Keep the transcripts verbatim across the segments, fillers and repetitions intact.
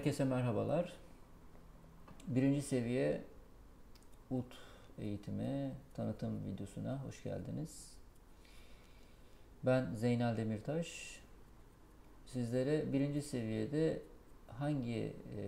Herkese merhabalar. Birinci seviye U T eğitimi tanıtım videosuna hoş geldiniz. Ben Zeynel Demirtaş. Sizlere birinci seviyede hangi e,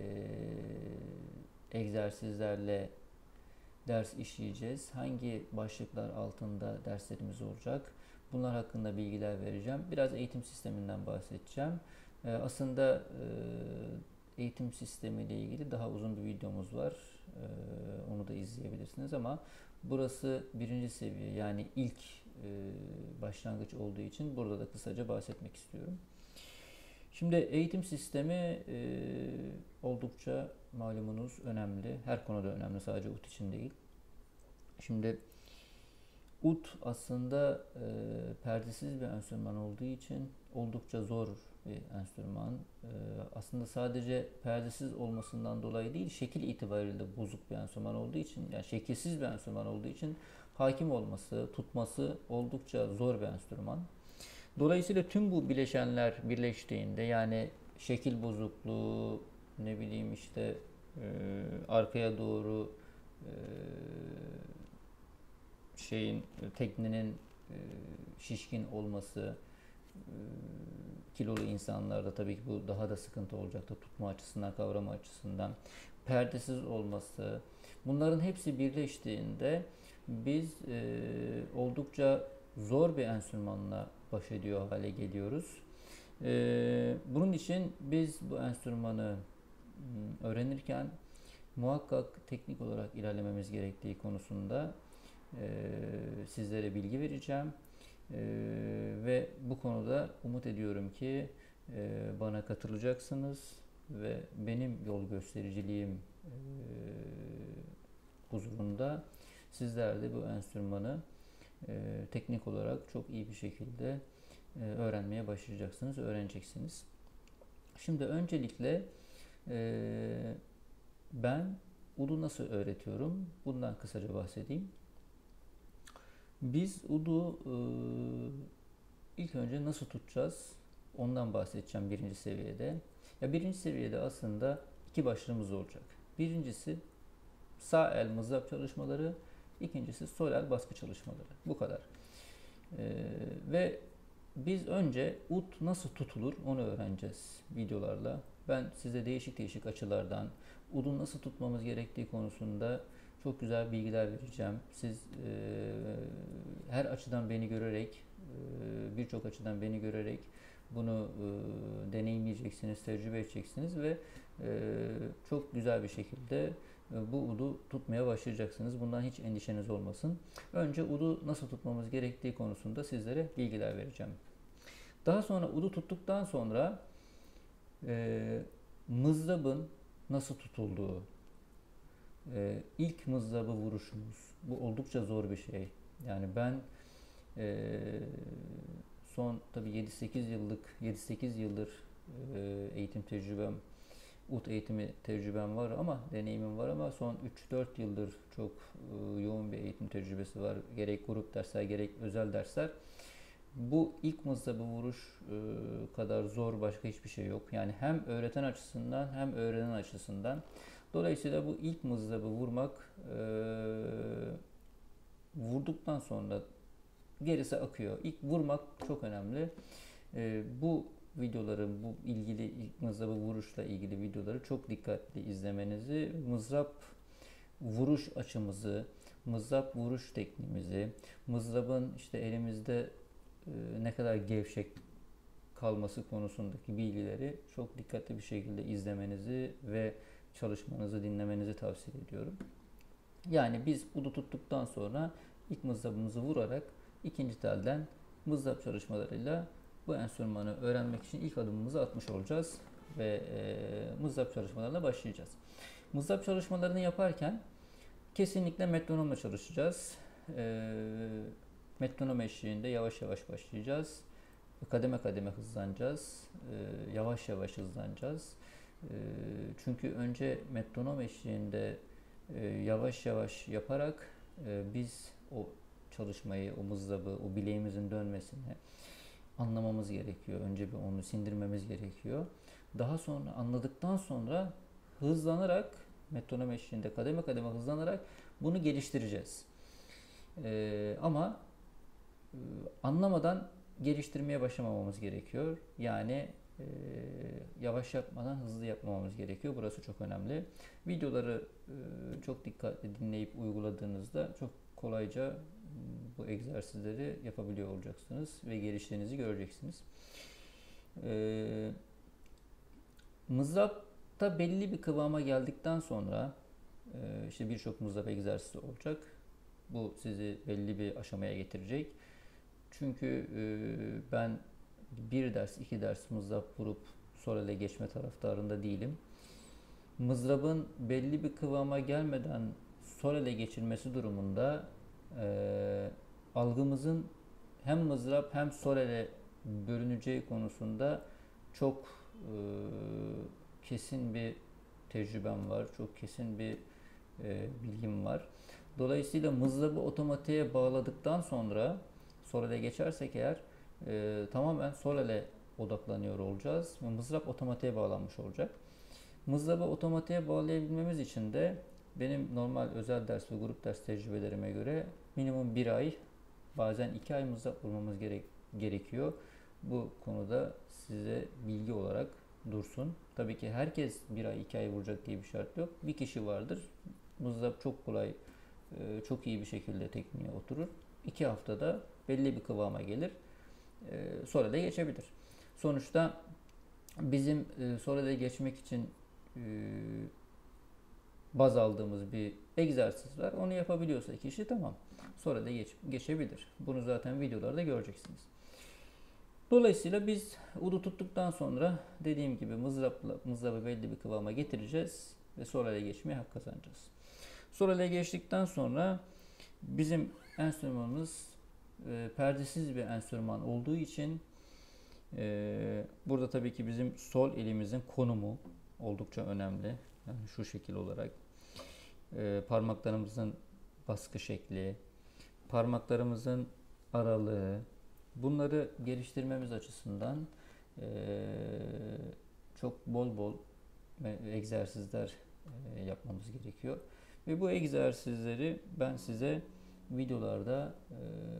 egzersizlerle ders işleyeceğiz, hangi başlıklar altında derslerimiz olacak, bunlar hakkında bilgiler vereceğim. Biraz eğitim sisteminden bahsedeceğim. E, aslında e, eğitim sistemi ile ilgili daha uzun bir videomuz var. E, onu da izleyebilirsiniz ama burası birinci seviye, yani ilk e, başlangıç olduğu için burada da kısaca bahsetmek istiyorum. Şimdi eğitim sistemi e, oldukça malumunuz önemli. Her konuda önemli, sadece U T için değil. Şimdi U T aslında e, perdesiz bir enstrüman olduğu için oldukça zor bir enstrüman. E, aslında sadece perdesiz olmasından dolayı değil, şekil itibariyle de bozuk bir enstrüman olduğu için, yani şekilsiz bir enstrüman olduğu için hakim olması, tutması oldukça zor bir enstrüman. Dolayısıyla tüm bu bileşenler birleştiğinde, yani şekil bozukluğu, ne bileyim işte e, arkaya doğru e, şeyin teknenin e, şişkin olması, e, kilolu insanlarda tabii ki bu daha da sıkıntı olacaktır tutma açısından, kavrama açısından. Perdesiz olması, bunların hepsi birleştiğinde biz e, oldukça zor bir enstrümanla baş ediyor hale geliyoruz. E, bunun için biz bu enstrümanı öğrenirken muhakkak teknik olarak ilerlememiz gerektiği konusunda e, sizlere bilgi vereceğim. E, ve bu konuda umut ediyorum ki e, bana katılacaksınız ve benim yol göstericiliğim e, huzurunda sizler de bu enstrümanı e, teknik olarak çok iyi bir şekilde e, öğrenmeye başlayacaksınız, öğreneceksiniz. Şimdi öncelikle e, ben Ud'u nasıl öğretiyorum? Bundan kısaca bahsedeyim. Biz Ud'u e, ilk önce nasıl tutacağız? Ondan bahsedeceğim birinci seviyede. Ya birinci seviyede aslında iki başlığımız olacak. Birincisi sağ el mızrap çalışmaları, ikincisi sol el baskı çalışmaları. Bu kadar. E, ve biz önce ud nasıl tutulur onu öğreneceğiz videolarla. Ben size değişik değişik açılardan udun nasıl tutmamız gerektiği konusunda çok güzel bilgiler vereceğim. Siz e, her açıdan beni görerek, e, birçok açıdan beni görerek bunu e, deneyimleyeceksiniz, tecrübe edeceksiniz ve e, çok güzel bir şekilde e, bu udu tutmaya başlayacaksınız. Bundan hiç endişeniz olmasın. Önce udu nasıl tutmamız gerektiği konusunda sizlere bilgiler vereceğim. Daha sonra udu tuttuktan sonra e, mızrabın nasıl tutulduğu, e, ilk mızrabı vuruşumuz, bu oldukça zor bir şey. Yani ben e, son tabii yedi sekiz yıllık yedi sekiz yıldır e, eğitim tecrübem, ud eğitimi tecrübem var ama deneyimim var ama son üç dört yıldır çok e, yoğun bir eğitim tecrübesi var. Gerek grup dersler gerek özel dersler. Bu ilk mızrabı vuruş e, kadar zor başka hiçbir şey yok. Yani hem öğreten açısından hem öğrenen açısından. Dolayısıyla bu ilk mızrabı vurmak, e, vurduktan sonra gerisi akıyor. İlk vurmak çok önemli. E, bu videoları, bu ilgili ilk mızrabı vuruşla ilgili videoları çok dikkatli izlemenizi, mızrap vuruş açımızı, mızrap vuruş tekniğimizi, mızrabın işte elimizde ne kadar gevşek kalması konusundaki bilgileri çok dikkatli bir şekilde izlemenizi ve çalışmanızı, dinlemenizi tavsiye ediyorum. Yani biz udu tuttuktan sonra ilk mızrabımızı vurarak ikinci telden mızrap çalışmalarıyla bu enstrümanı öğrenmek için ilk adımımızı atmış olacağız ve e, mızrap çalışmalarına başlayacağız. Mızrap çalışmalarını yaparken kesinlikle metronomla çalışacağız. E, metronom eşliğinde yavaş yavaş başlayacağız. Kademe kademe hızlanacağız. E, yavaş yavaş hızlanacağız. E, çünkü önce metronom eşliğinde e, yavaş yavaş yaparak e, biz o çalışmayı, o mızrabı, o bileğimizin dönmesini anlamamız gerekiyor. Önce bir onu sindirmemiz gerekiyor. Daha sonra anladıktan sonra hızlanarak, metronom eşliğinde kademe kademe hızlanarak bunu geliştireceğiz. Ee, ama e, anlamadan geliştirmeye başlamamamız gerekiyor. Yani e, yavaş yapmadan hızlı yapmamamız gerekiyor. Burası çok önemli. Videoları e, çok dikkatli dinleyip uyguladığınızda çok kolayca bu egzersizleri yapabiliyor olacaksınız ve geliştiğinizi göreceksiniz. Ee, mızrapta belli bir kıvama geldikten sonra e, işte birçok mızrap egzersizi olacak. Bu sizi belli bir aşamaya getirecek. Çünkü e, ben bir ders, iki ders mızrap vurup solele geçme taraftarında değilim. Mızrabın belli bir kıvama gelmeden solele geçilmesi durumunda e, algımızın hem mızrap hem solele bölüneceği konusunda çok e, kesin bir tecrübem var. Çok kesin bir e, bilgim var. Dolayısıyla mızrabı otomatiğe bağladıktan sonra solele geçersek eğer e, tamamen solele odaklanıyor olacağız ve mızrap otomatiğe bağlanmış olacak. Mızrabı otomatiğe bağlayabilmemiz için de benim normal özel ders ve grup ders tecrübelerime göre minimum bir ay, bazen iki ay mızrap vurmamız gerek, gerekiyor. Bu konuda size bilgi olarak dursun. Tabii ki herkes bir ay, iki ay vuracak diye bir şart yok. Bir kişi vardır. Mızrap çok kolay, çok iyi bir şekilde tekniğe oturur. İki haftada belli bir kıvama gelir. Sonra da geçebilir. Sonuçta bizim sonra da geçmek için baz aldığımız bir egzersiz var. Onu yapabiliyorsa kişi tamam. Sonra da geç, geçebilir. Bunu zaten videolarda göreceksiniz. Dolayısıyla biz udu tuttuktan sonra dediğim gibi mızrapla, mızrabı belli bir kıvama getireceğiz ve solele geçmeye hak kazanacağız. Solele geçtikten sonra bizim enstrümanımız e, perdesiz bir enstrüman olduğu için e, burada tabii ki bizim sol elimizin konumu oldukça önemli. Yani şu şekil olarak e, parmaklarımızın baskı şekli, parmaklarımızın aralığı, bunları geliştirmemiz açısından e, çok bol bol egzersizler e, yapmamız gerekiyor. Ve bu egzersizleri ben size videolarda e,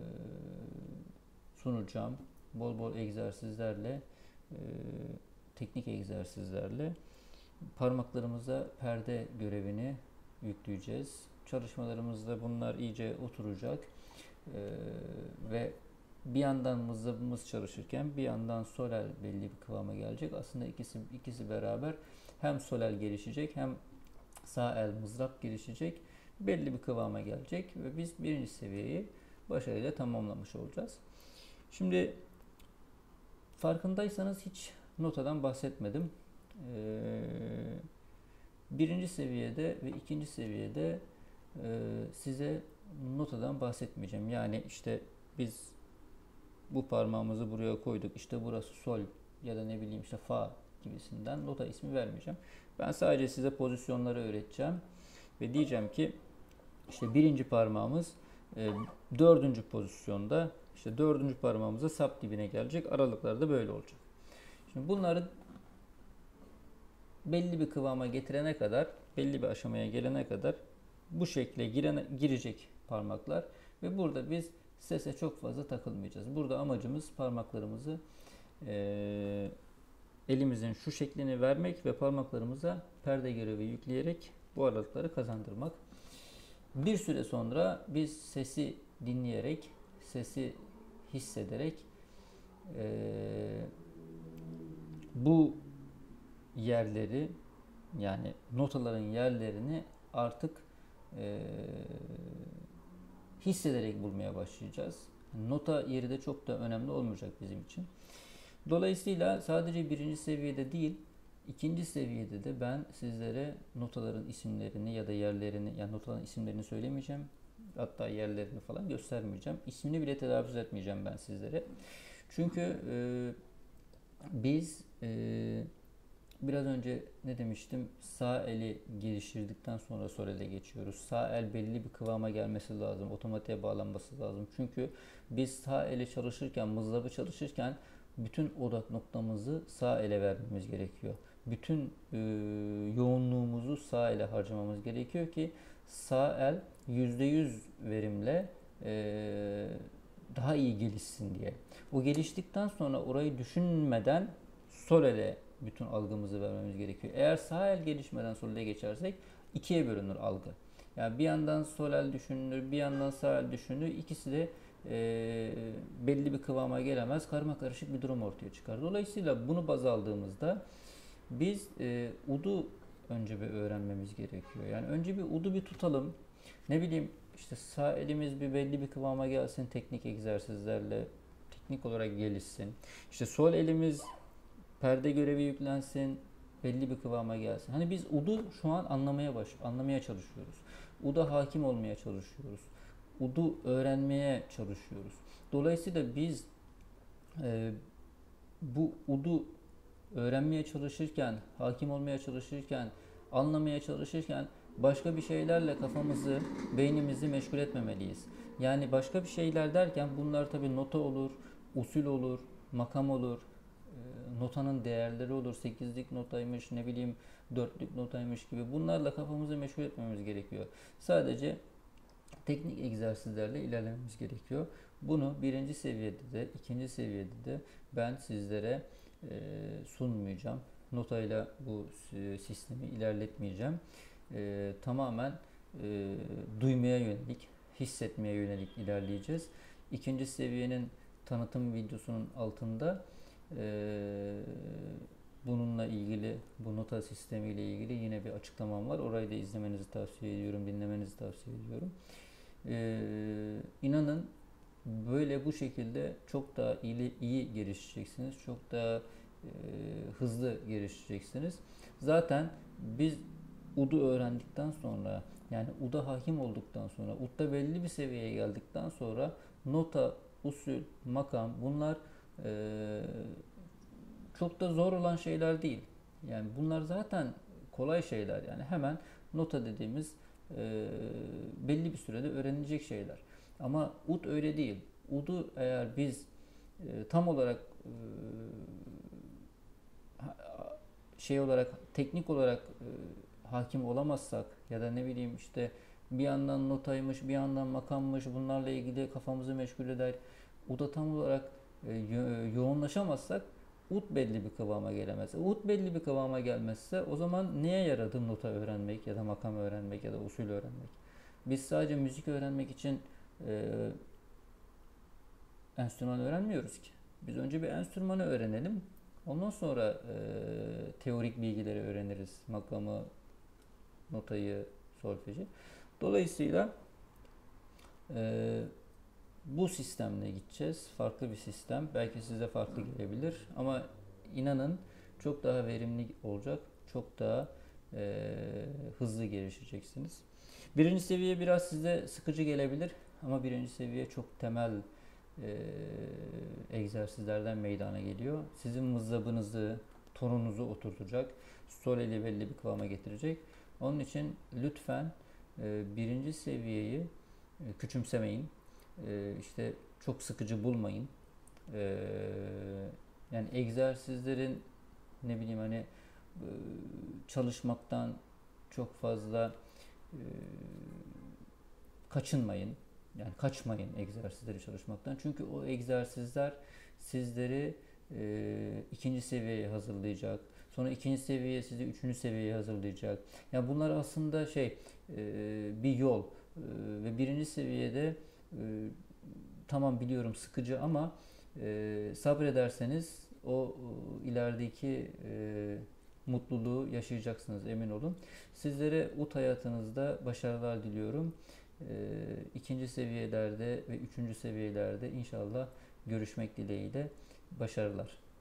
sunacağım. Bol bol egzersizlerle, e, teknik egzersizlerle parmaklarımıza perde görevini yükleyeceğiz. Çalışmalarımızda bunlar iyice oturacak e, ve bir yandan mızrabımız çalışırken bir yandan solel belli bir kıvama gelecek. Aslında ikisi ikisi beraber hem solel gelişecek hem sağ el mızrap gelişecek. Belli bir kıvama gelecek ve biz birinci seviyeyi başarıyla tamamlamış olacağız. Şimdi farkındaysanız hiç notadan bahsetmedim. Ee, birinci seviyede ve ikinci seviyede e, size notadan bahsetmeyeceğim. Yani işte biz bu parmağımızı buraya koyduk. İşte burası sol ya da ne bileyim işte fa gibisinden nota ismi vermeyeceğim. Ben sadece size pozisyonları öğreteceğim ve diyeceğim ki işte birinci parmağımız e, dördüncü pozisyonda, işte dördüncü parmağımıza sap dibine gelecek. Aralıklar da böyle olacak. Şimdi bunları belli bir kıvama getirene kadar, belli bir aşamaya gelene kadar bu şekle girene, girecek parmaklar ve burada biz sese çok fazla takılmayacağız. Burada amacımız parmaklarımızı e, elimizin şu şeklini vermek ve parmaklarımıza perde görevi yükleyerek bu aralıkları kazandırmak. Bir süre sonra biz sesi dinleyerek, sesi hissederek e, bu yerleri, yani notaların yerlerini artık e, hissederek bulmaya başlayacağız. Nota yeri de çok da önemli olmayacak bizim için. Dolayısıyla sadece birinci seviyede değil, ikinci seviyede de ben sizlere notaların isimlerini ya da yerlerini, yani notaların isimlerini söylemeyeceğim. Hatta yerlerini falan göstermeyeceğim. İsmini bile telaffuz etmeyeceğim ben sizlere. Çünkü e, biz e, biraz önce ne demiştim? Sağ eli geliştirdikten sonra sol ele geçiyoruz. Sağ el belli bir kıvama gelmesi lazım. Otomatiğe bağlanması lazım. Çünkü biz sağ ele çalışırken, mızrabı çalışırken bütün odak noktamızı sağ ele vermemiz gerekiyor. Bütün e, yoğunluğumuzu sağ ele harcamamız gerekiyor ki sağ el yüzde yüz verimle e, daha iyi gelişsin diye. O geliştikten sonra orayı düşünmeden sol ele bütün algımızı vermemiz gerekiyor. Eğer sağ el gelişmeden sol ele geçersek ikiye bölünür algı. Yani bir yandan sol el düşünülür, bir yandan sağ el düşünülür. İkisi de e, belli bir kıvama gelemez. Karma karışık bir durum ortaya çıkar. Dolayısıyla bunu baz aldığımızda biz e, udu önce bir öğrenmemiz gerekiyor. Yani önce bir udu bir tutalım. Ne bileyim işte sağ elimiz bir belli bir kıvama gelsin teknik egzersizlerle teknik olarak gelişsin. İşte sol elimiz perde görevi yüklensin, belli bir kıvama gelsin. Hani biz udu şu an anlamaya baş, anlamaya çalışıyoruz. Uda hakim olmaya çalışıyoruz. Udu öğrenmeye çalışıyoruz. Dolayısıyla biz e, bu udu öğrenmeye çalışırken, hakim olmaya çalışırken, anlamaya çalışırken başka bir şeylerle kafamızı, beynimizi meşgul etmemeliyiz. Yani başka bir şeyler derken bunlar tabii nota olur, usul olur, makam olur, notanın değerleri olur. sekizlik notaymış, ne bileyim dörtlük notaymış gibi. Bunlarla kafamızı meşgul etmemiz gerekiyor. Sadece teknik egzersizlerle ilerlememiz gerekiyor. Bunu birinci seviyede de, ikinci seviyede de ben sizlere e, sunmayacağım. Notayla bu sistemi ilerletmeyeceğim. E, tamamen e, duymaya yönelik, hissetmeye yönelik ilerleyeceğiz. İkinci seviyenin tanıtım videosunun altında Ee, bununla ilgili, bu nota sistemiyle ilgili yine bir açıklamam var. Orayı da izlemenizi tavsiye ediyorum, dinlemenizi tavsiye ediyorum. Ee, inanın böyle bu şekilde çok daha iyi, iyi gelişeceksiniz. Çok daha e, hızlı gelişeceksiniz. Zaten biz udu öğrendikten sonra, yani uda hakim olduktan sonra, udda belli bir seviyeye geldikten sonra nota, usul, makam bunlar Ee, çok da zor olan şeyler değil. Yani bunlar zaten kolay şeyler. Yani hemen nota dediğimiz e, belli bir sürede öğrenilecek şeyler. Ama ud öyle değil. Ud'u eğer biz e, tam olarak e, şey olarak, teknik olarak e, hakim olamazsak ya da ne bileyim işte bir yandan notaymış, bir yandan makammış bunlarla ilgili kafamızı meşgul eder. Ud'a tam olarak yoğunlaşamazsak ud belli bir kıvama gelemez. Ud belli bir kıvama gelmezse o zaman neye yaradı nota öğrenmek ya da makam öğrenmek ya da usul öğrenmek? Biz sadece müzik öğrenmek için e, enstrüman öğrenmiyoruz ki. Biz önce bir enstrümanı öğrenelim. Ondan sonra e, teorik bilgileri öğreniriz. Makamı, notayı, solfeji. Dolayısıyla e, bu sistemle gideceğiz. Farklı bir sistem. Belki size farklı gelebilir. Ama inanın çok daha verimli olacak. Çok daha e, hızlı gelişeceksiniz. Birinci seviye biraz size sıkıcı gelebilir. Ama birinci seviye çok temel e, egzersizlerden meydana geliyor. Sizin mızrabınızı, tonunuzu oturtacak. Sol eli belli bir kıvama getirecek. Onun için lütfen e, birinci seviyeyi e, küçümsemeyin. Ee, işte çok sıkıcı bulmayın. Ee, yani egzersizlerin ne bileyim hani e, çalışmaktan çok fazla e, kaçınmayın. Yani kaçmayın egzersizleri çalışmaktan. Çünkü o egzersizler sizleri e, ikinci seviyeye hazırlayacak. Sonra ikinci seviye sizi üçüncü seviyeye hazırlayacak. Yani bunlar aslında şey e, bir yol. E, ve birinci seviyede e, tamam biliyorum sıkıcı ama e, sabrederseniz o e, ilerideki e, mutluluğu yaşayacaksınız, emin olun. Sizlere ud hayatınızda başarılar diliyorum. E, ikinci seviyelerde ve üçüncü seviyelerde inşallah görüşmek dileğiyle başarılar.